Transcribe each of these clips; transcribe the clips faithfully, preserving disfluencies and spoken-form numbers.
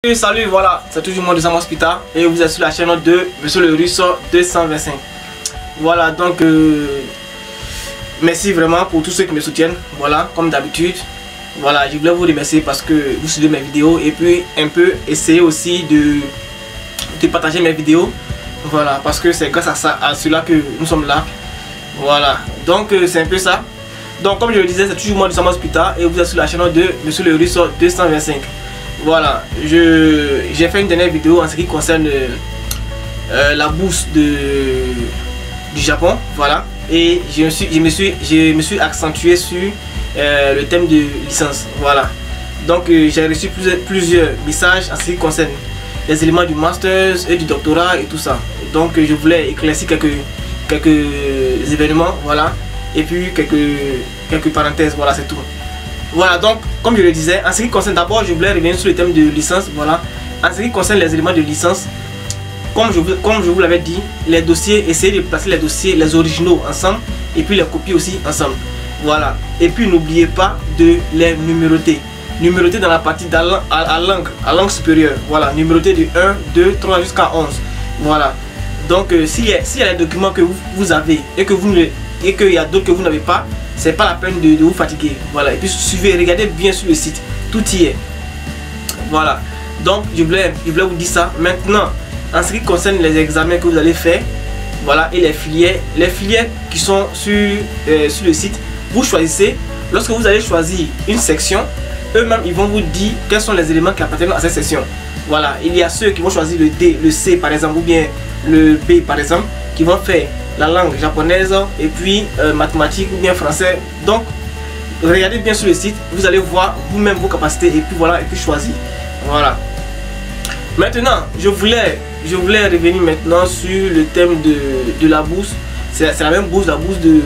Salut, voilà, c'est toujours moi de Sam Hospital et vous êtes sur la chaîne de Monsieur le Russe deux cent vingt-cinq. Voilà, donc euh, merci vraiment pour tous ceux qui me soutiennent. Voilà, comme d'habitude. Voilà, je voulais vous remercier parce que vous suivez mes vidéos et puis un peu essayer aussi de, de partager mes vidéos. Voilà, parce que c'est grâce à ça, à cela que nous sommes là. Voilà, donc euh, c'est un peu ça. Donc comme je le disais, c'est toujours moi de Sam Hospital et vous êtes sur la chaîne de Monsieur le Russe deux cent vingt-cinq. Voilà, je j'ai fait une dernière vidéo en ce qui concerne euh, la bourse de, du Japon, voilà, et je me suis, je me suis, je me suis accentué sur euh, le thème de licence, voilà. Donc euh, j'ai reçu plusieurs, plusieurs messages en ce qui concerne les éléments du master et du doctorat et tout ça. Donc euh, je voulais éclaircir quelques quelques événements, voilà, et puis quelques quelques parenthèses, voilà, c'est tout. Voilà, donc comme je le disais, en ce qui concerne d'abord, je voulais revenir sur le thème de licence. Voilà, en ce qui concerne les éléments de licence, comme je vous, comme je vous l'avais dit, les dossiers, essayez de placer les dossiers, les originaux ensemble et puis les copies aussi ensemble. Voilà, et puis n'oubliez pas de les numéroter. Numéroter dans la partie à, à langue, à langue supérieure. Voilà, numéroter de un, deux, trois jusqu'à onze. Voilà, donc euh, s'il y, si y a des documents que vous, vous avez et que vous ne, et qu'il y a d'autres que vous n'avez pas, c'est pas la peine de, de vous fatiguer. Voilà, et puis suivez, regardez bien sur le site, tout y est. Voilà, donc je voulais, je voulais vous dire ça. Maintenant, en ce qui concerne les examens que vous allez faire, voilà, et les filières, les filières qui sont sur, euh, sur le site, vous choisissez. Lorsque vous allez choisir une section, eux-mêmes ils vont vous dire quels sont les éléments qui appartiennent à cette section. Voilà, il y a ceux qui vont choisir le D, le C par exemple, ou bien le B par exemple, qui vont faire la langue japonaise et puis euh, mathématiques ou bien français. Donc regardez bien sur le site, vous allez voir vous-même vos capacités et puis voilà, et puis choisir. Voilà, maintenant je voulais je voulais revenir maintenant sur le thème de, de la bourse. C'est la même bourse, la bourse de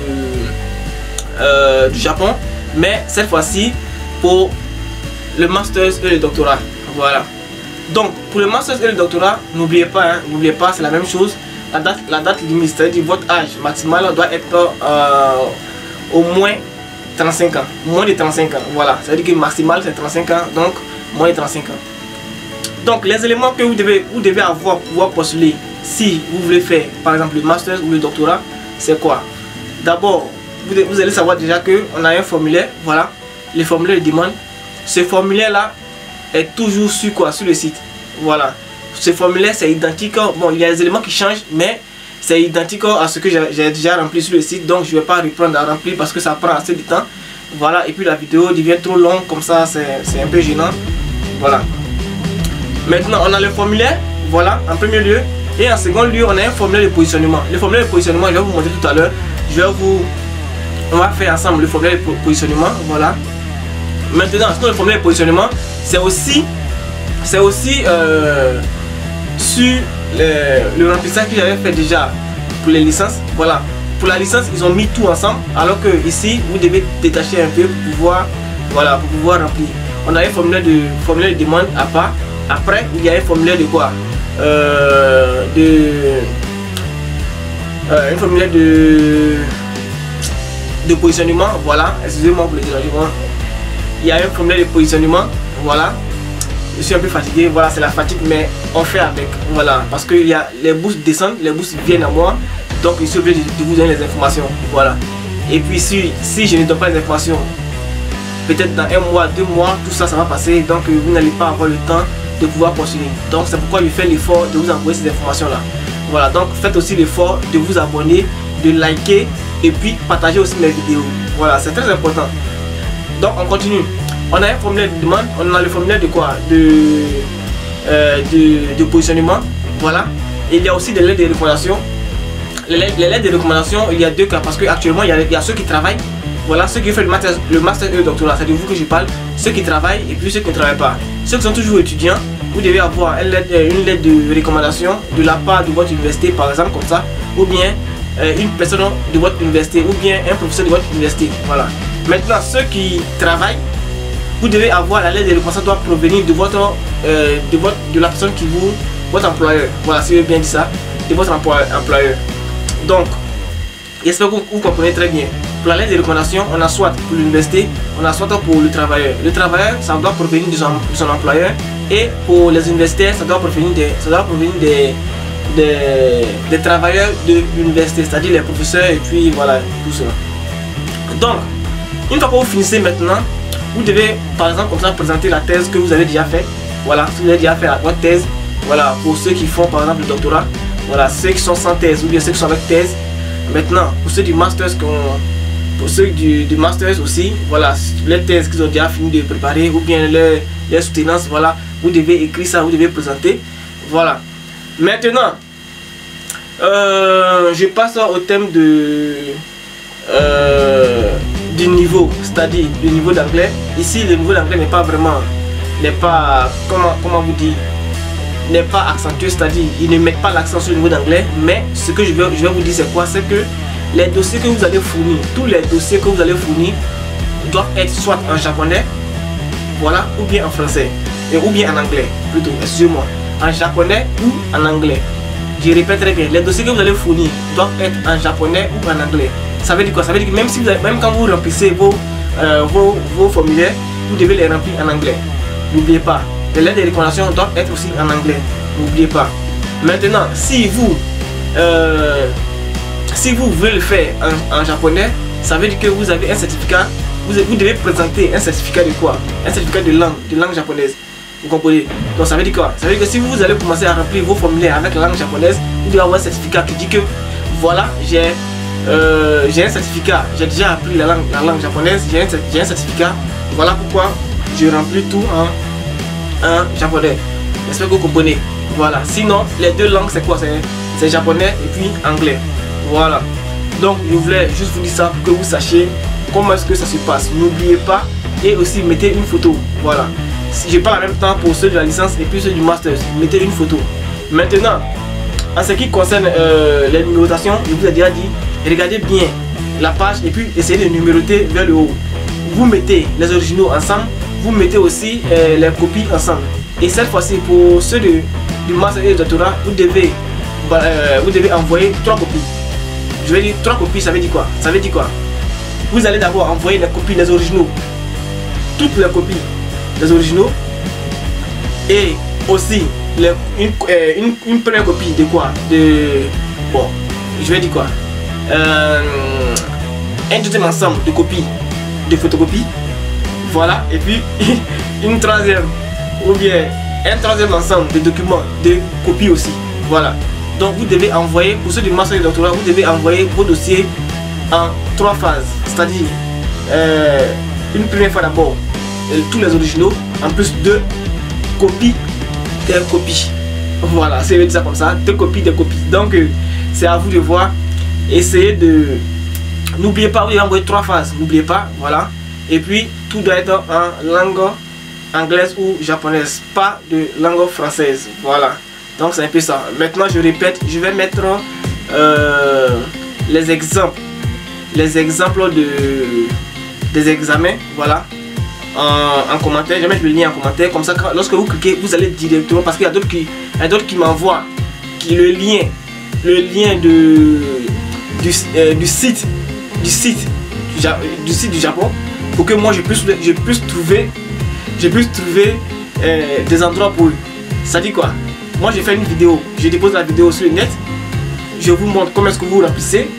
euh, du Japon, mais cette fois-ci pour le master et le doctorat. Voilà, donc pour le master et le doctorat, n'oubliez pas, hein, n'oubliez pas, c'est la même chose. La date, la date limite, c'est-à-dire votre âge maximal doit être euh, au moins trente-cinq ans. Moins de trente-cinq ans, voilà. C'est-à-dire que maximal c'est trente-cinq ans, donc moins de trente-cinc ans. Donc les éléments que vous devez, vous devez avoir pour pouvoir postuler si vous voulez faire par exemple le master ou le doctorat, c'est quoi? D'abord, vous, vous allez savoir déjà qu'on a un formulaire, voilà, les formulaires de demande. Ce formulaire-là est toujours sur quoi? Sur le site, voilà. Ce formulaire c'est identique, bon il y a des éléments qui changent mais c'est identique à ce que j'ai déjà rempli sur le site, donc je ne vais pas reprendre à remplir parce que ça prend assez de temps. Voilà, et puis la vidéo devient trop longue comme ça, c'est un peu gênant. Voilà, maintenant on a le formulaire, voilà, en premier lieu, et en second lieu on a un formulaire de positionnement. Le formulaire de positionnement je vais vous montrer tout à l'heure, je vais vous on va faire ensemble le formulaire de positionnement. Voilà, maintenant le formulaire de positionnement c'est aussi c'est aussi euh, sur le, le remplissage que j'avais fait déjà pour les licences. Voilà, pour la licence ils ont mis tout ensemble, alors que ici vous devez détacher un peu pour pouvoir, voilà, pour pouvoir remplir. On a un formulaire de formulaire de demande à part. Après il y a un formulaire de quoi, euh, de euh, un formulaire de de positionnement. Voilà, excusez-moi pour le dérangement. Il y a un formulaire de positionnement. Voilà, je suis un peu fatigué, voilà, c'est la fatigue, mais on fait avec. Voilà, parce que il y a les bourses descendent, les bourses viennent à moi, donc je suis obligé de vous donner les informations. Voilà, et puis si, si je ne donne pas les informations, peut-être dans un mois, deux mois, tout ça, ça va passer, donc vous n'allez pas avoir le temps de pouvoir poursuivre. Donc c'est pourquoi je fais l'effort de vous envoyer ces informations là. Voilà, donc faites aussi l'effort de vous abonner, de liker et puis partager aussi mes vidéos. Voilà, c'est très important. Donc on continue. On a un formulaire de demande, on a le formulaire de quoi, de, euh, de, de positionnement. Voilà, et il y a aussi des lettres de recommandation. Les, les lettres de recommandation, il y a deux cas, parce qu'actuellement il, il y a ceux qui travaillent. Voilà, ceux qui font le master, le master et le doctorat, c'est de vous que je parle. Ceux qui travaillent et puis ceux qui ne travaillent pas. Ceux qui sont toujours étudiants, vous devez avoir une lettre, une lettre de recommandation de la part de votre université, par exemple, comme ça, ou bien euh, une personne de votre université, ou bien un professeur de votre université. Voilà, maintenant ceux qui travaillent, vous devez avoir la lettre de recommandation doit provenir de votre, euh, de votre, de la personne qui vous, votre employeur. Voilà, si je veux bien dire ça, de votre employeur. Donc, j'espère que vous, vous comprenez très bien. Pour la lettre de recommandation, on a soit pour l'université, on a soit pour le travailleur. Le travailleur, ça doit provenir de son, de son employeur. Et pour les universitaires, ça doit provenir des, ça doit provenir des, des, des travailleurs de l'université, c'est-à-dire les professeurs et puis voilà, tout cela. Donc, une fois que vous finissez maintenant, vous devez par exemple comme ça présenter la thèse que vous avez déjà fait. Voilà, si vous avez déjà fait votre thèse, voilà, pour ceux qui font par exemple le doctorat, voilà, ceux qui sont sans thèse ou bien ceux qui sont avec thèse. Maintenant, pour ceux du master, pour ceux du, du master aussi, voilà, les thèses qu'ils ont déjà fini de préparer ou bien les, les soutenances, voilà, vous devez écrire ça, vous devez présenter. Voilà. Maintenant, euh, je passe au thème de euh, du niveau, c'est-à-dire le niveau d'anglais. Ici, le niveau d'anglais n'est pas vraiment, n'est pas, comment, comment vous dire, n'est pas accentué, c'est-à-dire ils ne mettent pas l'accent sur le niveau d'anglais, mais ce que je vais, je vais vous dire c'est quoi, c'est que les dossiers que vous allez fournir, tous les dossiers que vous allez fournir doivent être soit en japonais, voilà, ou bien en français, et, ou bien en anglais, plutôt, excusez-moi, en japonais ou en anglais. Je répète très bien, les dossiers que vous allez fournir doivent être en japonais ou en anglais. Ça veut dire quoi? Ça veut dire que même, si vous avez, même quand vous remplissez vos, euh, vos, vos formulaires, vous devez les remplir en anglais. N'oubliez pas. Les lettres de recommandation doivent être aussi en anglais. N'oubliez pas. Maintenant, si vous euh, si vous voulez le faire en, en japonais, ça veut dire que vous avez un certificat. Vous, vous devez présenter un certificat de quoi? Un certificat de langue, de langue japonaise. Vous comprenez? Donc ça veut dire quoi? Ça veut dire que si vous allez commencer à remplir vos formulaires avec la langue japonaise, vous devez avoir un certificat qui dit que voilà, j'ai euh, j'ai un certificat, j'ai déjà appris la langue, la langue japonaise, j'ai un, un certificat. Voilà pourquoi je remplis tout en en japonais. J'espère que vous comprenez. Voilà. Sinon, les deux langues, c'est quoi? C'est japonais et puis anglais. Voilà. Donc, je voulais juste vous dire ça pour que vous sachiez comment est-ce que ça se passe. N'oubliez pas et aussi mettez une photo. Voilà. Si je parle en même temps pour ceux de la licence et puis ceux du master, mettez une photo. Maintenant, en ce qui concerne euh, les numérotations, je vous ai déjà dit, regardez bien la page et puis essayez de numéroter vers le haut. Vous mettez les originaux ensemble. Vous mettez aussi euh, les copies ensemble. Et cette fois-ci, pour ceux de, du master et du doctorat, vous devez, euh, vous devez envoyer trois copies. Je vais dire trois copies, ça veut dire quoi? Ça veut dire quoi? Vous allez d'abord envoyer les copies des originaux, toutes les copies des originaux, et aussi les, une, euh, une, une première copie de quoi? De bon, je vais dire quoi? Euh, un deuxième ensemble de copies, de photocopies. Voilà, et puis une troisième ou bien un troisième ensemble de documents, de copies aussi. Voilà. Donc vous devez envoyer, pour ceux du master et du doctorat, vous devez envoyer vos dossiers en trois phases. C'est-à-dire euh, une première fois d'abord euh, tous les originaux, en plus deux copies des copies. Voilà, c'est ça comme ça, deux copies des copies. Donc euh, c'est à vous de voir. Essayez de. N'oubliez pas, vous devez envoyer trois phases. N'oubliez pas, voilà. Et puis tout doit être en langue anglaise ou japonaise, pas de langue française. Voilà, donc c'est un peu ça. Maintenant je répète, je vais mettre euh, les exemples les exemples de des examens, voilà, en, en commentaire. Je vais mettre le lien en commentaire, comme ça lorsque vous cliquez vous allez directement, parce qu'il y a d'autres qui il y a d'autres qui m'envoient qui le lien le lien de du, euh, du site du site du, du site du Japon, pour que moi je puisse, je puisse trouver, je puisse trouver euh, des endroits pour eux. Ça dit quoi? Moi j'ai fait une vidéo, je dépose la vidéo sur le net, je vous montre comment est-ce que vous remplissez.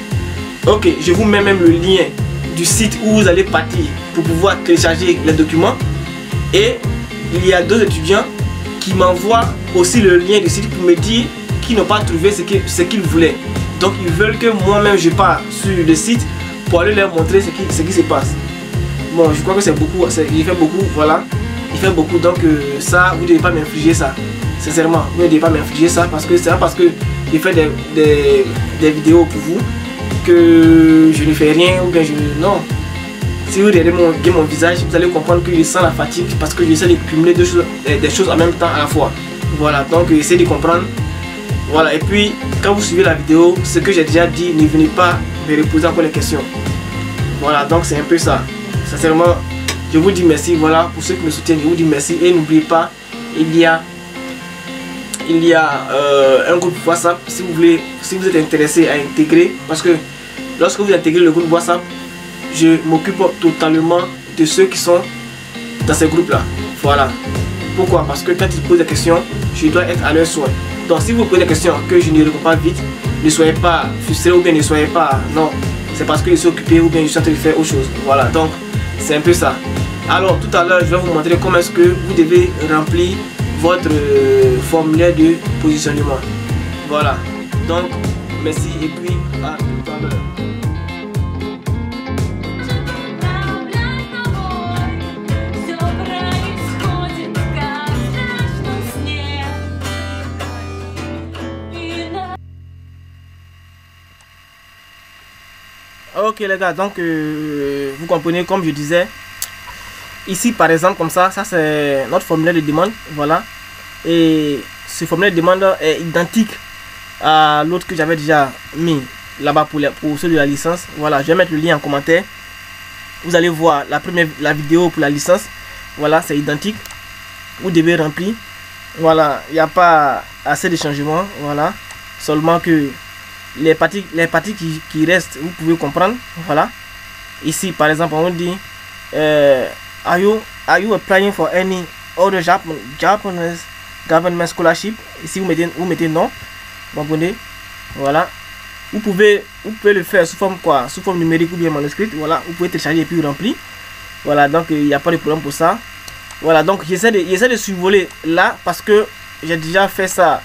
Ok, je vous mets même le lien du site où vous allez partir pour pouvoir télécharger les documents. Et il y a deux étudiants qui m'envoient aussi le lien du site pour me dire qu'ils n'ont pas trouvé ce qu'ils ce qu'ils voulaient. Donc ils veulent que moi-même je parte sur le site pour aller leur montrer ce qui, ce qui se passe. Bon, je crois que c'est beaucoup, il fait beaucoup, voilà, il fait beaucoup, donc euh, ça, vous ne devez pas m'infliger ça, sincèrement, vous ne devez pas m'infliger ça, parce que c'est pas parce que je fais des, des, des vidéos pour vous que je ne fais rien, ou bien je, non, si vous regardez mon, mon visage, vous allez comprendre que je sens la fatigue, parce que j'essaie de cumuler deux choses, des choses en même temps à la fois, voilà, donc essayez de comprendre, voilà, et puis, quand vous suivez la vidéo, ce que j'ai déjà dit, ne venez pas me reposer encore les questions, voilà, donc c'est un peu ça. Sincèrement, je vous dis merci, voilà, pour ceux qui me soutiennent, je vous dis merci. Et n'oubliez pas, il y a, il y a euh, un groupe WhatsApp, si vous voulez, si vous êtes intéressé à intégrer, parce que lorsque vous intégrez le groupe WhatsApp, je m'occupe totalement de ceux qui sont dans ces groupes-là. Voilà. Pourquoi? Parce que quand ils posent des questions, je dois être à leur soin. Donc si vous posez des questions que je ne réponds pas vite, ne soyez pas frustrés ou bien ne soyez pas... Non, c'est parce que je suis occupé ou bien je suis en train de faire autre chose. Voilà, donc c'est un peu ça. Alors tout à l'heure, je vais vous montrer comment est-ce que vous devez remplir votre euh, formulaire de positionnement. Voilà, donc merci et puis à tout à l'heure. Ok les gars, donc euh, vous comprenez, comme je disais, ici par exemple comme ça, ça c'est notre formulaire de demande, voilà. Et ce formulaire de demande est identique à l'autre que j'avais déjà mis là-bas pour, pour ceux de la licence. Voilà, je vais mettre le lien en commentaire. Vous allez voir la première la vidéo pour la licence. Voilà, c'est identique. Vous devez remplir. Voilà, il n'y a pas assez de changements. Voilà, seulement que les parties, les parties qui, qui restent, vous pouvez comprendre. Voilà, ici par exemple, on dit euh, are you are you applying for any other Japan, Japanese government scholarship? Ici vous mettez vous mettez non. Vous comprenez? Voilà, vous pouvez vous pouvez le faire sous forme quoi, sous forme numérique ou bien manuscrite. Voilà, vous pouvez télécharger et puis remplir. Voilà, donc il n'y a pas de problème pour ça. Voilà, donc j'essaie de j'essaie de survoler là parce que j'ai déjà fait ça.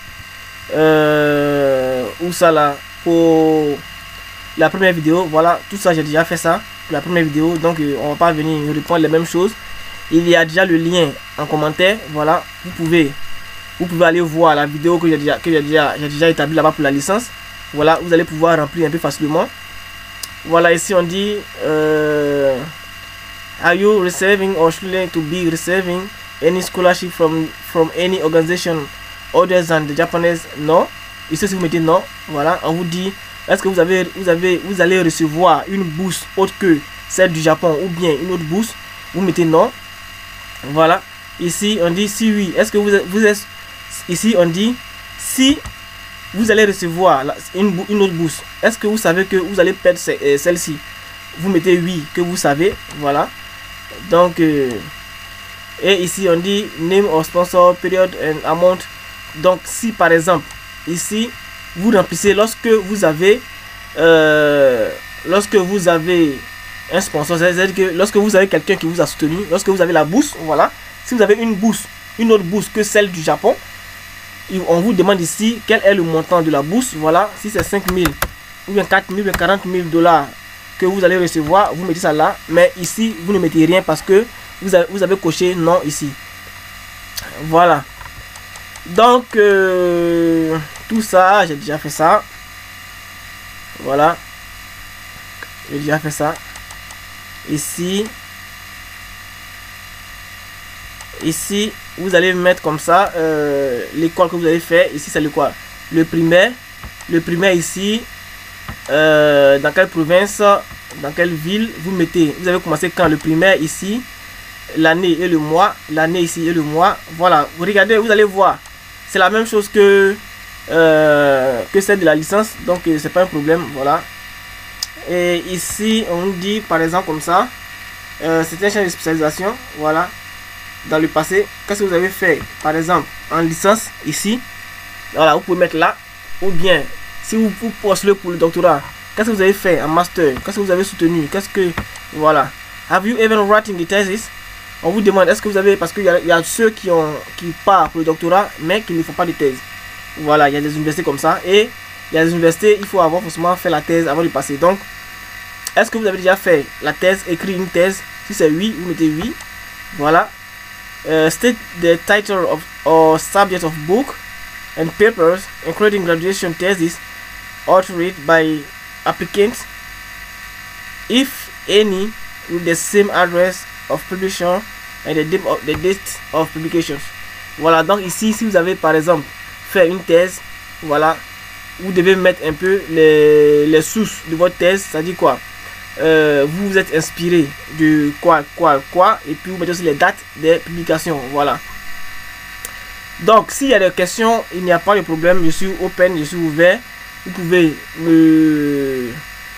Euh, où ça là pour la première vidéo. Voilà, tout ça j'ai déjà fait ça pour la première vidéo, donc euh, on va pas venir répondre les mêmes choses. Il y a déjà le lien en commentaire. Voilà, vous pouvez vous pouvez aller voir la vidéo que j'ai déjà que j'ai déjà j'ai déjà établi là-bas pour la licence. Voilà, vous allez pouvoir remplir un peu facilement. Voilà, ici on dit euh, are you receiving or struggling to be receiving any scholarship from from any organization other than the Japanese? Non. Ici si vous mettez non, voilà, on vous dit est-ce que vous avez vous avez vous allez recevoir une bourse autre que celle du Japon ou bien une autre bourse. Vous mettez non. Voilà, ici on dit si oui, est-ce que vous êtes, vous êtes ici on dit si vous allez recevoir une, une autre bourse, est-ce que vous savez que vous allez perdre celle-ci? Vous mettez oui, que vous savez. Voilà, donc euh, et ici on dit name of sponsor, period and amount. Donc si par exemple ici vous remplissez lorsque vous avez euh, lorsque vous avez un sponsor, c'est-à-dire que lorsque vous avez quelqu'un qui vous a soutenu, lorsque vous avez la bourse, voilà, si vous avez une bourse, une autre bourse que celle du Japon, on vous demande ici quel est le montant de la bourse. Voilà, si c'est cinq mille ou bien quatre mille ou bien quarante mille dollars que vous allez recevoir, vous mettez ça là, mais ici vous ne mettez rien parce que vous avez, vous avez coché non ici. Voilà, donc euh, tout ça j'ai déjà fait ça. Voilà, j'ai déjà fait ça ici. Ici vous allez mettre comme ça euh, l'école que vous avez fait. Ici c'est le quoi, le primaire. Le primaire ici euh, dans quelle province, dans quelle ville vous mettez, vous avez commencé quand le primaire ici, l'année et le mois, l'année ici et le mois. Voilà, vous regardez, vous allez voir, c'est la même chose que euh, que celle de la licence, donc c'est pas un problème. Voilà, et ici on dit par exemple comme ça euh, c'est un champ de spécialisation. Voilà, dans le passé, qu'est-ce que vous avez fait par exemple en licence ici. Voilà, vous pouvez mettre là, ou bien si vous, vous postulez pour le doctorat, qu'est-ce que vous avez fait en master, qu'est-ce que vous avez soutenu, qu'est-ce que voilà. Have you even written the thesis? On vous demande est-ce que vous avez, parce qu'il y, y a ceux qui ont qui partent pour le doctorat mais qui ne font pas de thèse. Voilà, il y a des universités comme ça, et il y a des universités il faut avoir forcément fait la thèse avant de passer. Donc est-ce que vous avez déjà fait la thèse, écrit une thèse? Si c'est oui, vous mettez oui. Voilà, uh, state the title of or subject of book and papers including graduation thesis authored by applicants, if any, with the same address of publication and the date of, the date of publications. Voilà, donc ici si vous avez par exemple fait une thèse, voilà, vous devez mettre un peu les, les sources de votre thèse, c'est-à-dire quoi, euh, vous vous êtes inspiré de quoi quoi quoi et puis vous mettez aussi les dates des publications. Voilà, donc s'il y a des questions, il n'y a pas de problème, je suis open, je suis ouvert. Vous pouvez me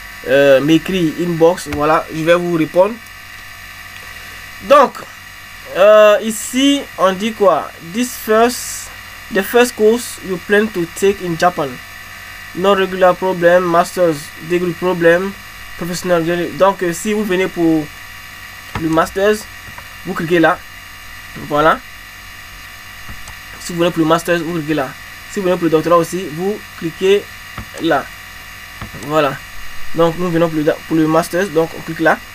euh, m'écrire inbox. Voilà, je vais vous répondre. Donc Euh, ici, on dit quoi? This first, the first course you plan to take in Japan. No regular problem, master's degree problem, professional degree. Donc, euh, si vous venez pour le master's, vous cliquez là. Voilà. Si vous venez pour le master's, vous cliquez là. Si vous venez pour le doctorat aussi, vous cliquez là. Voilà. Donc, nous venons pour le, pour le master's, donc on clique là.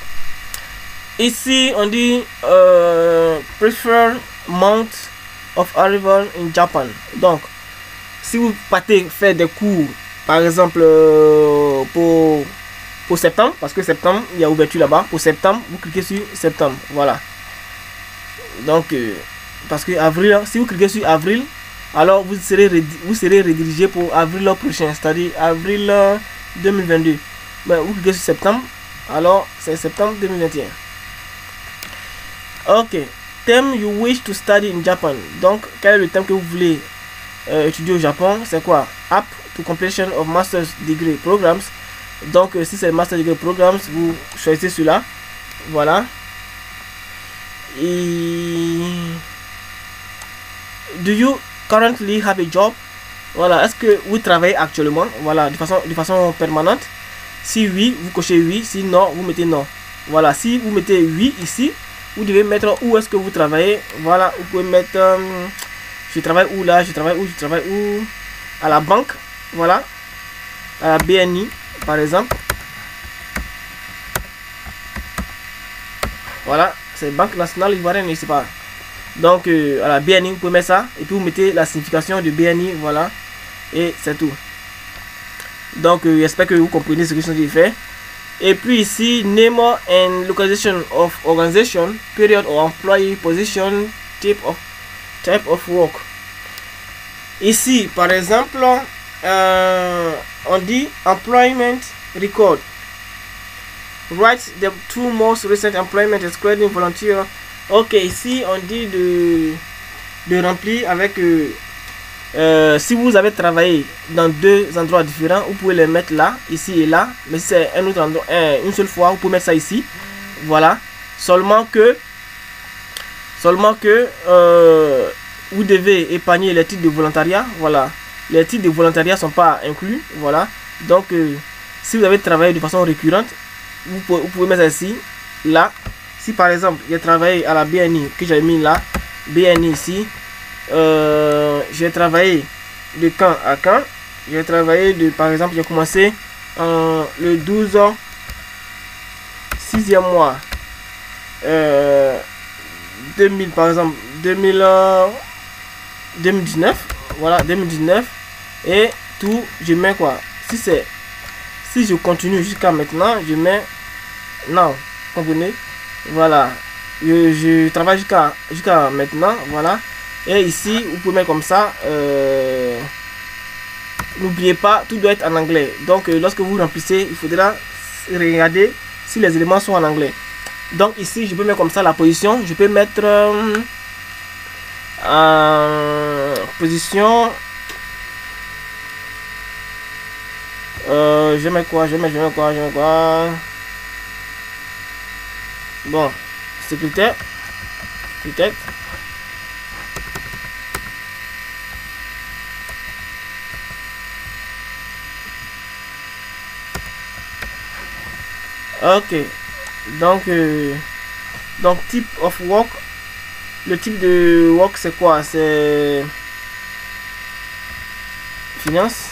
Ici, on dit euh, prefer month of arrival in Japan. Donc, si vous partez faire des cours, par exemple euh, pour, pour septembre, parce que septembre, il y a ouverture là-bas. Pour septembre, vous cliquez sur septembre. Voilà. Donc, euh, parce que avril, si vous cliquez sur avril, alors vous serez, vous serez redirigé pour avril prochain, c'est-à-dire avril deux mille vingt-deux. Mais vous cliquez sur septembre, alors c'est septembre deux mille vingt et un. Ok, thème you wish to study in Japan. Donc, quel est le thème que vous voulez euh, étudier au Japon? C'est quoi? App to completion of master's degree programs. Donc, euh, si c'est master degree programs, vous choisissez celui-là. Voilà. Et do you currently have a job? Voilà. Est-ce que vous travaillez actuellement? Voilà, de façon de façon permanente. Si oui, vous cochez oui. Si non, vous mettez non. Voilà. Si vous mettez oui ici, vous devez mettre où est-ce que vous travaillez. Voilà, vous pouvez mettre euh, je travaille où là, je travaille où, je travaille où, à la banque, voilà, à la B N I par exemple. Voilà, c'est Banque Nationale Ivoirienne, je sais pas. Donc euh, à la B N I, vous pouvez mettre ça et puis vous mettez la signification de B N I, voilà, et c'est tout. Donc euh, j'espère que vous comprenez ce que je suis en train de faire. Et puis ici, name and localization of organization, period or employee position, type of type of work. Ici, par exemple, euh, on dit employment record. Write the two most recent employment excluding volunteer. Ok, ici on dit de de remplir avec euh, Euh, si vous avez travaillé dans deux endroits différents, vous pouvez les mettre là, ici et là. Mais si c'est un autre endroit, un, une seule fois, vous pouvez mettre ça ici. Voilà. Seulement que, seulement que euh, vous devez épargner les titres de volontariat. Voilà. Les titres de volontariat ne sont pas inclus. Voilà. Donc, euh, si vous avez travaillé de façon récurrente, vous pouvez, vous pouvez mettre ça ici, là. Si par exemple, j'ai travaillé à la B N I, que j'ai mis là, B N I ici. Euh, j'ai travaillé de quand à quand. J'ai travaillé de, par exemple, j'ai commencé en le douze sixième mois euh, deux mille, par exemple deux mille, euh, deux mille dix-neuf. Voilà, deux mille dix-neuf. Et tout, je mets quoi? Si c'est si je continue jusqu'à maintenant, je mets non, comprenez? Voilà, je, je travaille jusqu'à jusqu'à maintenant. Voilà. Et ici, vous pouvez mettre comme ça. Euh, N'oubliez pas, tout doit être en anglais. Donc, euh, lorsque vous remplissez, il faudra regarder si les éléments sont en anglais. Donc, ici, je peux mettre comme ça la position. Je peux mettre euh, en position. Euh, je mets quoi? Je mets, je mets quoi? Je mets quoi? Bon, secrétaire. Peut-être. Ok, donc euh, donc type of work, le type de work c'est quoi? C'est finance.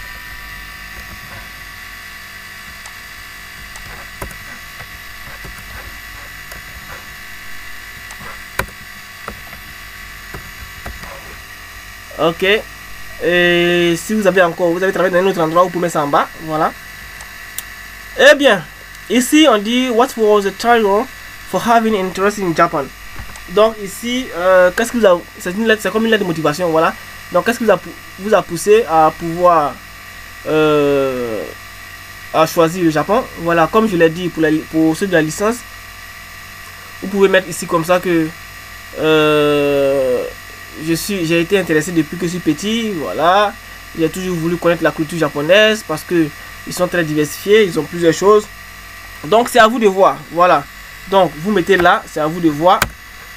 Ok, et si vous avez encore, vous avez travaillé dans un autre endroit, vous pouvez mettre ça en bas, voilà. Eh bien, ici on dit what was the trigger for having interest in Japan. Donc ici, euh, qu'est-ce que vous a, c'est une lettre, c'est comme une lettre de motivation, voilà. Donc qu'est-ce que vous a, vous a poussé à pouvoir euh, à choisir le Japon? Voilà, comme je l'ai dit pour, la, pour ceux de la licence, vous pouvez mettre ici comme ça que euh, je suis, j'ai été intéressé depuis que je suis petit, voilà. J'ai toujours voulu connaître la culture japonaise parce que ils sont très diversifiés, ils ont plusieurs choses. Donc c'est à vous de voir, voilà. Donc vous mettez là, c'est à vous de voir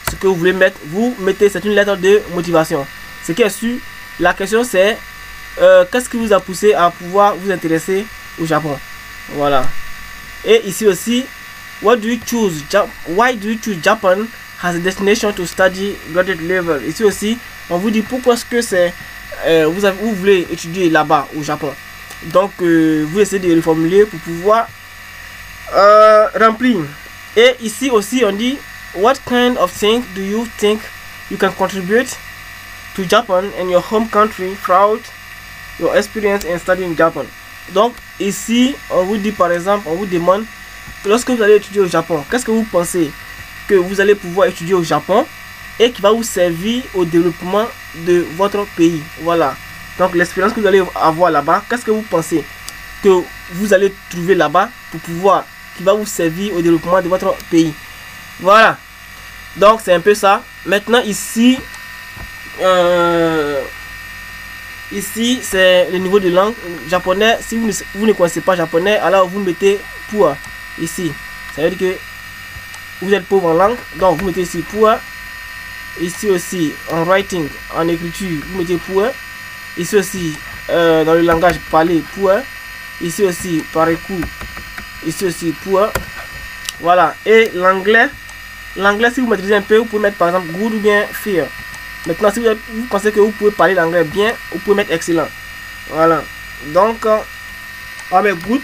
ce que vous voulez mettre, vous mettez, c'est une lettre de motivation. Ce qui est sûr, la question c'est euh, qu'est-ce qui vous a poussé à pouvoir vous intéresser au Japon. Voilà. Et ici aussi, what do you choose? Why do you choose Japan as a destination to study graduate level? Ici aussi, on vous dit pourquoi est-ce que c'est euh, vous, avez, vous voulez étudier là-bas au Japon. Donc, euh, vous essayez de reformuler pour pouvoir euh, remplir. Et ici aussi, on dit what kind of thing do you think you can contribute to Japan and your home country throughout your experience in studying Japan. Donc ici on vous dit par exemple, on vous demande lorsque vous allez étudier au Japon, qu'est-ce que vous pensez que vous allez pouvoir étudier au Japon et qui va vous servir au développement de votre pays. Voilà, donc l'expérience que vous allez avoir là-bas, qu'est-ce que vous pensez que vous allez trouver là-bas pour pouvoir, qui va vous servir au développement de votre pays. Voilà, donc c'est un peu ça. Maintenant ici euh, ici c'est le niveau de langue japonais. Si vous ne, vous ne connaissez pas japonais, alors vous mettez pour ici, ça veut dire que vous êtes pauvre en langue, donc vous mettez ici pour. Ici aussi en writing, en écriture, vous mettez pour. Ici aussi euh, dans le langage parlé pour. Ici aussi par écoute, ici aussi pour. Voilà. Et l'anglais, l'anglais si vous maîtrisez un peu, vous pouvez mettre par exemple good ou bien fear. Maintenant si vous, avez, vous pensez que vous pouvez parler l'anglais bien, vous pouvez mettre excellent. Voilà, donc on va mettre good.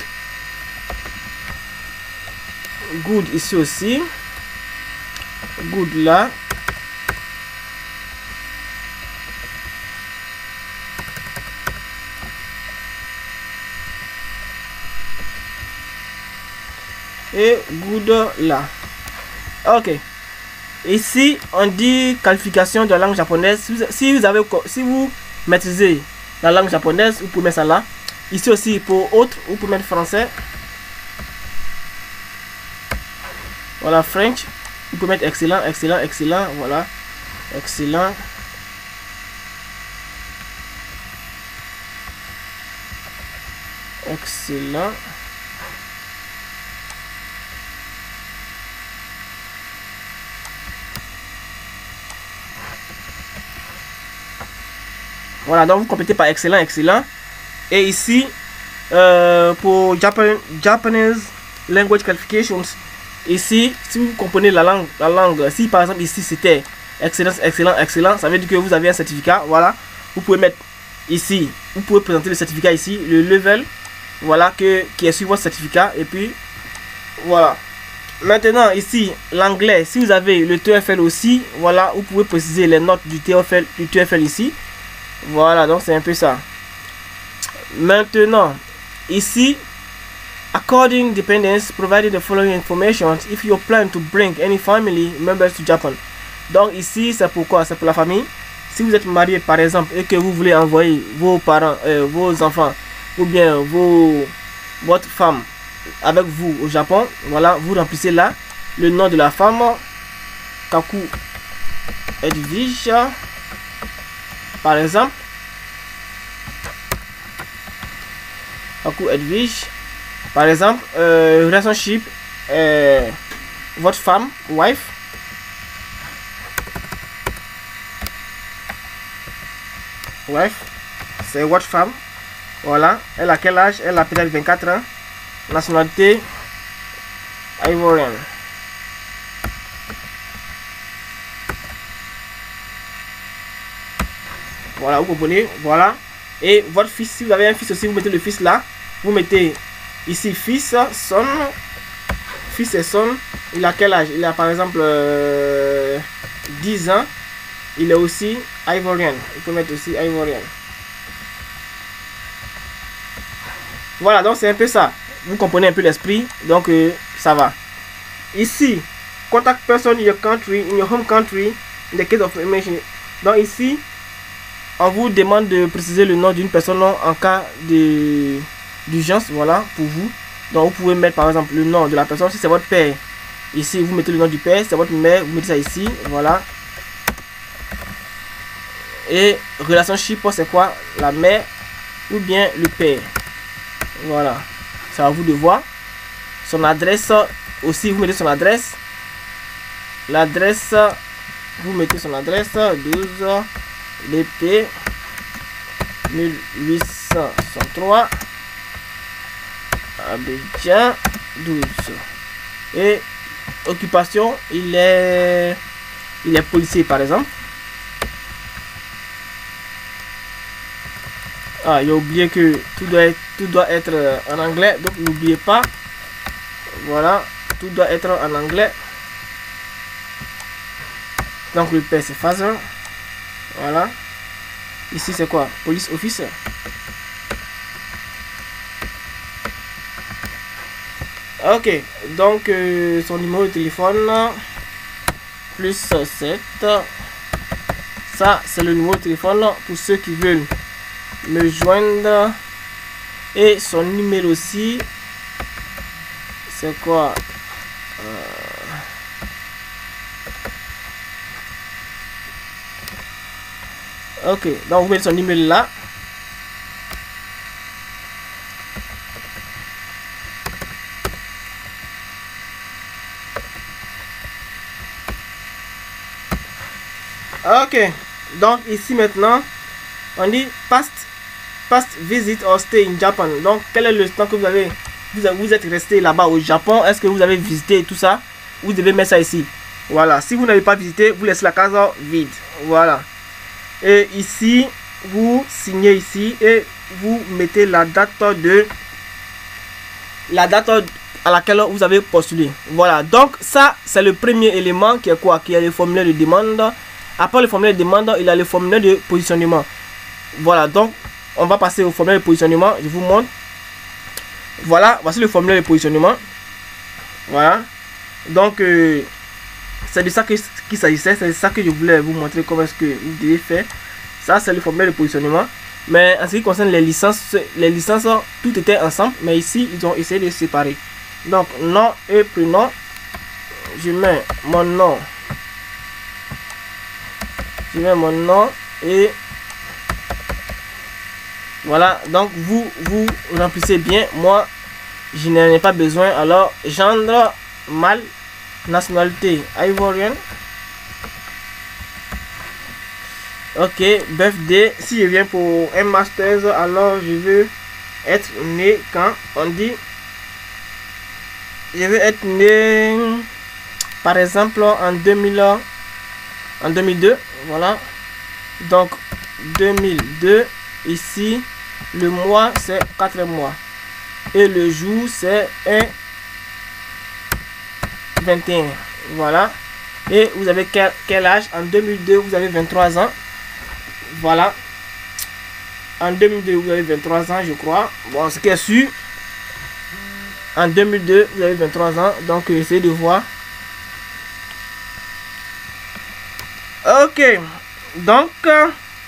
Good ici aussi, good là. Et good là. Ok. Ici on dit qualification de la langue japonaise. Si vous, si vous avez si vous maîtrisez la langue japonaise, vous pouvez mettre ça là. Ici aussi pour autre, vous pouvez mettre français. Voilà, French. Vous pouvez mettre excellent, excellent, excellent. Voilà, excellent. Excellent. Voilà, donc vous complétez par excellent, excellent. Et ici, euh, pour Japan, Japanese Language Qualifications, ici, si vous comprenez la langue, la langue, si par exemple ici c'était excellent, excellent, excellent, ça veut dire que vous avez un certificat. Voilà, vous pouvez mettre ici, vous pouvez présenter le certificat ici, le level, voilà, que, qui est sur votre certificat. Et puis, voilà. Maintenant, ici, l'anglais, si vous avez le T F L aussi, voilà, vous pouvez préciser les notes du T F L, du T F L ici. Voilà, donc c'est un peu ça. Maintenant, ici, according dependence, provided the following information if you plan to bring any family members to Japan. Donc ici, c'est pourquoi? C'est pour la famille. Si vous êtes marié par exemple et que vous voulez envoyer vos parents, euh, vos enfants ou bien vos, votre femme avec vous au Japon, voilà, vous remplissez là le nom de la femme, Kaku Edwige. Par exemple, Kaku Edwige. Par exemple, euh, relationship, euh, votre femme, wife. Wife, c'est votre femme. Voilà. Elle a quel âge? Elle a peut-être vingt-quatre ans. Nationalité, Ivorian. Voilà, vous comprenez, voilà. Et votre fils, si vous avez un fils aussi, vous mettez le fils là. Vous mettez ici fils, son. Fils et son. Il a quel âge? Il a par exemple euh, dix ans. Il est aussi Ivorian. Il peut mettre aussi Ivorian. Voilà, donc c'est un peu ça. Vous comprenez un peu l'esprit. Donc euh, ça va. Ici, contact person in your country, in your home country, in the case of emergency. Donc ici, on vous demande de préciser le nom d'une personne en cas de d'urgence, voilà, pour vous. Donc vous pouvez mettre par exemple le nom de la personne. Si c'est votre père, ici vous mettez le nom du père. Si c'est votre mère, vous mettez ça ici, voilà. Et relationship, c'est quoi? La mère ou bien le père. Voilà, c'est à vous de voir. Son adresse aussi, vous mettez son adresse. L'adresse vous mettez son adresse douze B P mille huit cent soixante-trois Abidjan douze. Et occupation, il est il est policier par exemple. Ah, il a oublié que tout doit être, tout doit être en anglais, donc n'oubliez pas. Voilà, tout doit être en anglais. Donc le père c'est father. Voilà. Ici c'est quoi? Police officer. Ok, donc euh, son numéro de téléphone plus sept. Ça c'est le numéro de téléphone pour ceux qui veulent me joindre. Et son numéro aussi c'est quoi? euh... Ok, donc vous mettez son numéro là. Ok, donc ici maintenant on dit past past visit or stay in Japan. Donc quel est le temps que vous avez vous, vous êtes resté là-bas au Japon? Est-ce que vous avez visité tout ça? Vous devez mettre ça ici. Voilà, si vous n'avez pas visité, vous laissez la case vide. Voilà. Et ici vous signez ici et vous mettez la date de la date à laquelle vous avez postulé. Voilà, donc ça c'est le premier élément qui est quoi? Qui est le formulaire de demande. Après le formulaire de demande, il y a le formulaire de positionnement. Voilà, donc on va passer au formulaire de positionnement. Je vous montre. Voilà, voici le formulaire de positionnement. Voilà. Donc euh, c'est de ça qu'il s'agissait. C'est ça que je voulais vous montrer comment est-ce que vous devez faire. Ça c'est le formulaire de positionnement. Mais en ce qui concerne les licences, les licences, tout était ensemble. Mais ici, ils ont essayé de séparer. Donc nom et prénom. Je mets mon nom. Je mets mon nom et voilà. Donc vous vous remplissez bien. Moi je n'en ai pas besoin. Alors gendre, mâle, nationalité ivoirienne. Ok, birthday. Si je viens pour un master, alors je veux être né quand on dit je veux être né par exemple en deux mille, en deux mille deux. Voilà, donc deux mille deux. Ici le mois c'est quatre mois et le jour c'est un vingt et un. Voilà, et vous avez quel, quel âge? En deux mille deux vous avez vingt-trois ans. Voilà, en deux mille deux vous avez vingt-trois ans je crois. Bon, ce qui est sûr, en deux mille deux vous avez vingt-trois ans. Donc essayez de voir. Ok, donc euh,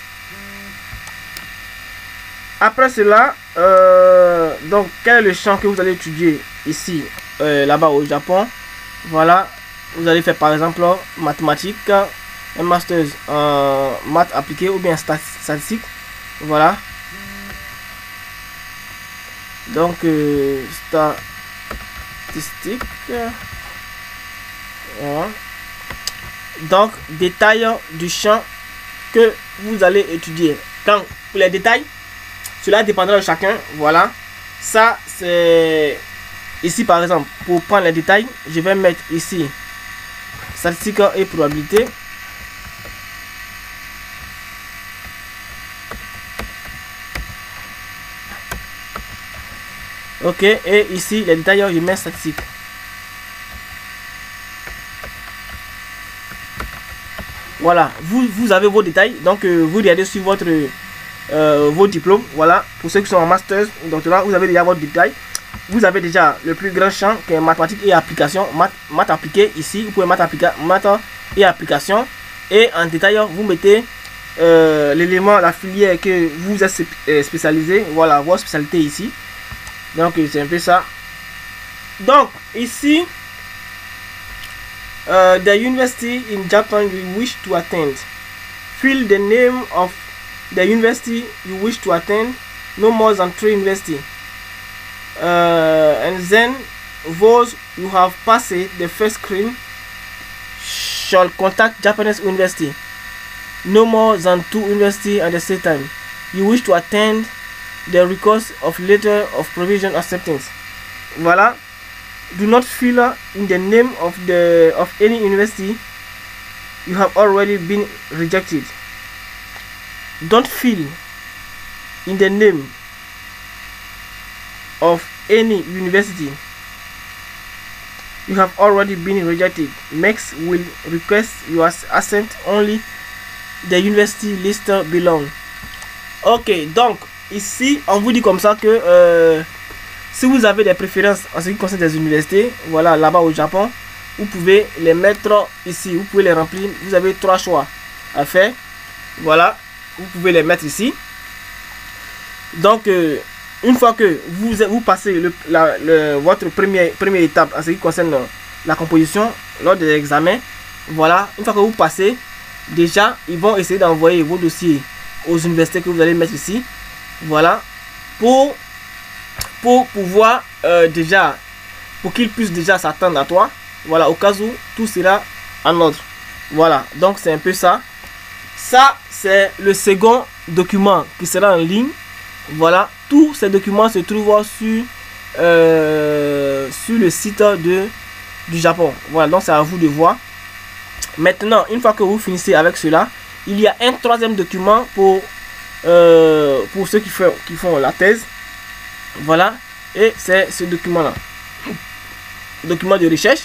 après cela, euh, donc quel est le champ que vous allez étudier ici, euh, là-bas au Japon? Voilà, vous allez faire par exemple mathématiques, un master en maths appliquées ou bien statistique. Voilà, donc euh, statistique. Voilà. Donc détail du champ que vous allez étudier. Quand pour les détails, cela dépendra de chacun. Voilà, ça c'est ici par exemple. Pour prendre les détails, je vais mettre ici statistique et probabilité. Ok, et ici les détails, je mets statistique. Voilà, vous, vous avez vos détails. Donc euh, vous regardez sur votre euh, vos diplômes. Voilà, pour ceux qui sont en master, donc là vous avez déjà votre détail. Vous avez déjà le plus grand champ qui est mathématiques et application. Maths, maths appliquées ici, vous pouvez maths, maths et application. Et en détail, vous mettez euh, l'élément, la filière que vous êtes spécialisé. Voilà, votre spécialité ici. Donc c'est un peu ça. Donc ici, Uh, the university in Japan you wish to attend. Fill the name of the university you wish to attend, no more than three university. Uh, and then those you have passed the first screen shall contact Japanese university. No more than two universities at the same time. You wish to attend the request of letter of provision acceptance. Voilà. Do not fill in the name of the of any university you have already been rejected. Don't fill in the name of any university you have already been rejected. Next will request your assent only the university list belong. Ok, donc ici on vous dit comme ça que euh, si vous avez des préférences en ce qui concerne des universités, voilà, là-bas au Japon, vous pouvez les mettre ici, vous pouvez les remplir. Vous avez trois choix à faire. Voilà, vous pouvez les mettre ici. Donc euh, une fois que vous, vous passez le, la, le, votre première, première étape en ce qui concerne la composition lors de l'examen, voilà, une fois que vous passez, déjà ils vont essayer d'envoyer vos dossiers aux universités que vous allez mettre ici. Voilà, pour, pour pouvoir euh, déjà, pour qu'ils puissent déjà s'attendre à toi. Voilà, au cas où tout sera en ordre. Voilà, donc c'est un peu ça. Ça, c'est le second document qui sera en ligne. Voilà, tous ces documents se trouvent sur, euh, sur le site de, du Japon. Voilà, donc c'est à vous de voir. Maintenant, une fois que vous finissez avec cela, il y a un troisième document pour, euh, pour ceux qui font, qui font la thèse. Voilà, et c'est ce document-là. Document de recherche.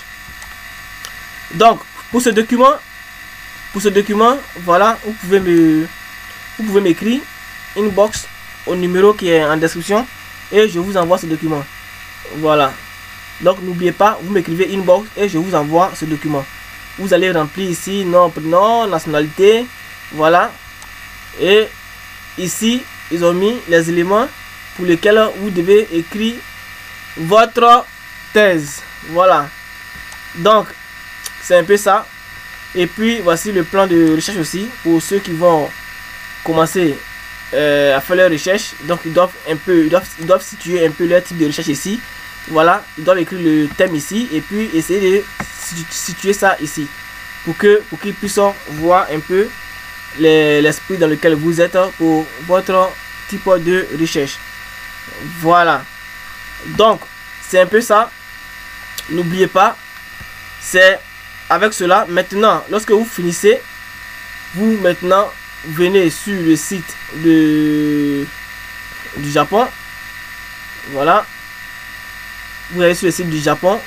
Donc, pour ce document, pour ce document, voilà, vous pouvez me, vous pouvez m'écrire inbox au numéro qui est en description et je vous envoie ce document. Voilà. Donc n'oubliez pas, vous m'écrivez inbox et je vous envoie ce document. Vous allez remplir ici nom, prénom, nationalité, voilà. Et ici, ils ont mis les éléments pour lesquels vous devez écrire votre thèse. Voilà. Donc c'est un peu ça. Et puis voici le plan de recherche aussi pour ceux qui vont commencer euh, à faire leur recherche. Donc ils doivent un peu ils doivent, ils doivent situer un peu leur type de recherche ici. Voilà, ils doivent écrire le thème ici et puis essayer de situer ça ici pour que pour qu'ils puissent voir un peu l'esprit dans lequel vous êtes pour votre type de recherche. Voilà, donc c'est un peu ça. N'oubliez pas, c'est avec cela. Maintenant, lorsque vous finissez, vous maintenant venez sur le site de du Japon. Voilà, vous allez sur le site du Japon.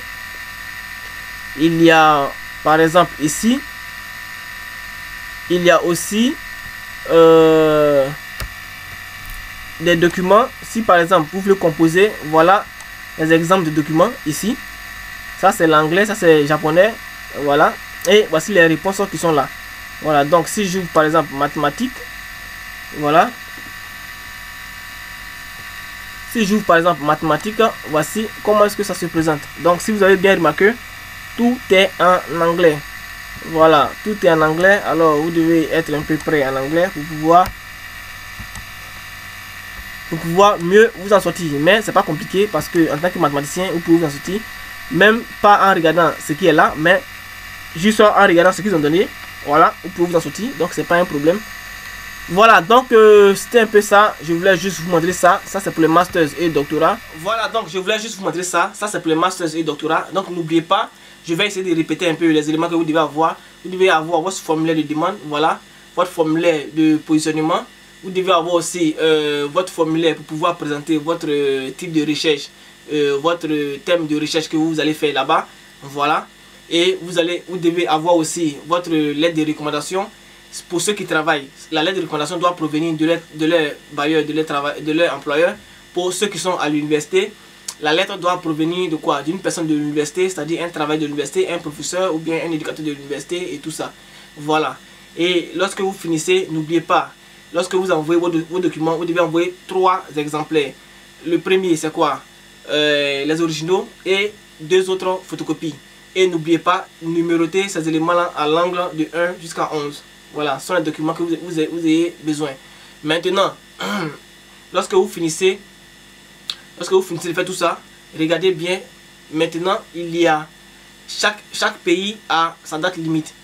Il y a par exemple ici, il y a aussi euh, des documents. Si par exemple vous voulez composer, voilà les exemples de documents ici. Ça c'est l'anglais, ça c'est japonais. Voilà, et voici les réponses qui sont là. Voilà, donc si j'ouvre par exemple mathématiques, voilà, si j'ouvre par exemple mathématiques, voici comment est-ce que ça se présente. Donc si vous avez bien remarqué, tout est en anglais. Voilà, tout est en anglais. Alors vous devez être un peu prêt en anglais pour pouvoir pour pouvoir mieux vous en sortir. Mais c'est pas compliqué parce que en tant que mathématicien vous pouvez vous en sortir, même pas en regardant ce qui est là, mais juste en regardant ce qu'ils ont donné. Voilà, vous pouvez vous en sortir, donc c'est pas un problème. Voilà, donc euh, c'était un peu ça. Je voulais juste vous montrer ça. Ça c'est pour les masters et doctorat. Voilà, donc je voulais juste vous montrer ça. Ça c'est pour les masters et doctorat. Donc n'oubliez pas, je vais essayer de répéter un peu les éléments que vous devez avoir. Vous devez avoir votre formulaire de demande, voilà, votre formulaire de positionnement. Vous devez avoir aussi euh, votre formulaire pour pouvoir présenter votre euh, type de recherche, euh, votre thème de recherche que vous allez faire là-bas. Voilà. Et vous, allez, vous devez avoir aussi votre lettre de recommandation. Pour ceux qui travaillent, la lettre de recommandation doit provenir de leur, de leur bailleur, de leur, travail, de leur employeur. Pour ceux qui sont à l'université, la lettre doit provenir de quoi? D'une personne de l'université, c'est-à-dire un travail de l'université, un professeur ou bien un éducateur de l'université et tout ça. Voilà. Et lorsque vous finissez, n'oubliez pas, lorsque vous envoyez vos, vos documents, vous devez envoyer trois exemplaires. Le premier, c'est quoi? euh, Les originaux et deux autres photocopies. Et n'oubliez pas, numéroter ces éléments-là à l'angle de un jusqu'à onze. Voilà, ce sont les documents que vous, vous, avez, vous avez besoin. Maintenant, lorsque vous finissez, lorsque vous finissez de faire tout ça, regardez bien. Maintenant, il y a chaque, chaque pays a sa date limite.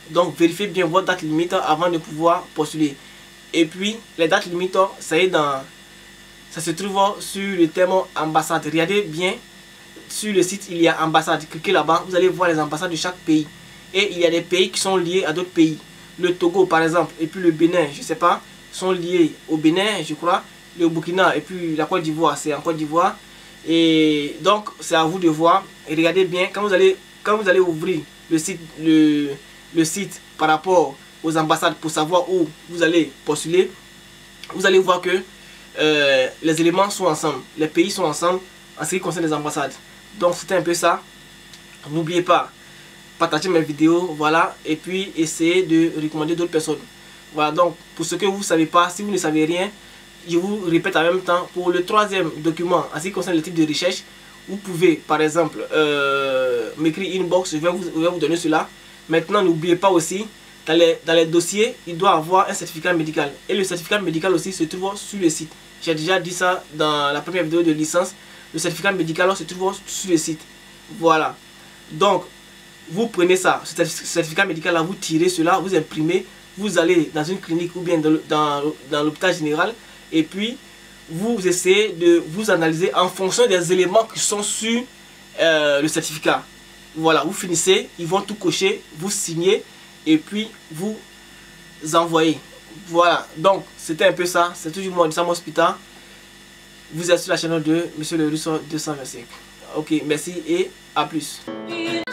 Donc vérifiez bien votre date limite avant de pouvoir postuler. Et puis les dates limites, ça est dans, ça se trouve sur le terme ambassade. Regardez bien sur le site, il y a ambassade. Cliquez là-bas, vous allez voir les ambassades de chaque pays. Et il y a des pays qui sont liés à d'autres pays. Le Togo par exemple, et puis le Bénin, je sais pas, sont liés au Bénin, je crois. Le Burkina et puis la Côte d'Ivoire, c'est en Côte d'Ivoire. Et donc c'est à vous de voir. Et regardez bien, quand vous allez, quand vous allez ouvrir le site, le, le site par rapport aux ambassades pour savoir où vous allez postuler, vous allez voir que euh, les éléments sont ensemble, les pays sont ensemble en ce qui concerne les ambassades. Donc c'était un peu ça. N'oubliez pas, partagez mes vidéos, voilà, et puis essayez de recommander d'autres personnes. Voilà, donc pour ce que vous ne savez pas, si vous ne savez rien, je vous répète en même temps, pour le troisième document, en ce qui concerne le type de recherche, vous pouvez par exemple euh, m'écrire inbox, je vais, vous, je vais vous donner cela. Maintenant, n'oubliez pas aussi, dans les, dans les dossiers, il doit avoir un certificat médical. Et le certificat médical aussi se trouve sur le site. J'ai déjà dit ça dans la première vidéo de licence. Le certificat médical se trouve sur le site. Voilà. Donc, vous prenez ça, ce certificat médical là, vous tirez cela, vous imprimez, vous allez dans une clinique ou bien dans, dans, dans l'hôpital général. Et puis, vous essayez de vous analyser en fonction des éléments qui sont sur euh, le certificat. Voilà, vous finissez, ils vont tout cocher, vous signez et puis vous envoyez. Voilà, donc c'était un peu ça. C'est toujours moi, Sam Hospital. Vous êtes sur la chaîne de Monsieur le Russo deux cent vingt-cinq. Ok, merci et à plus.